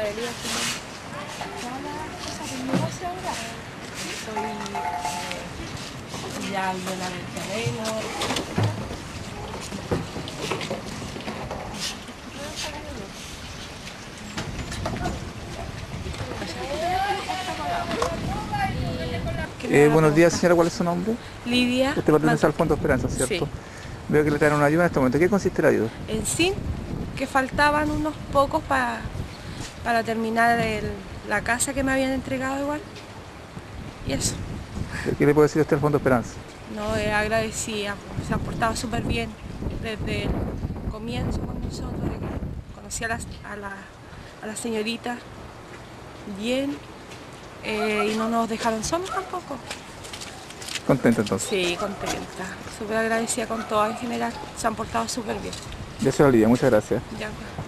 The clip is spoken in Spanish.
panadería. Todas las cosas del negocio ahora. Soy ya de la del terreno. Buenos días, señora, ¿cuál es su nombre? Lidia. Usted pertenece al Fondo Esperanza, ¿cierto? Sí. Veo que le traen una ayuda en este momento. ¿Qué consiste la ayuda? En sí, que faltaban unos pocos para terminar la casa que me habían entregado igual. Y eso. ¿Qué le puede decir usted al Fondo Esperanza? No, agradecida, se han portado súper bien desde el comienzo con nosotros. Conocí a la señorita bien y no nos dejaron solos tampoco. ¿Contenta entonces? Sí, contenta, súper agradecida con todo en general, se han portado súper bien. Ya se lo olvida, muchas gracias. Ya.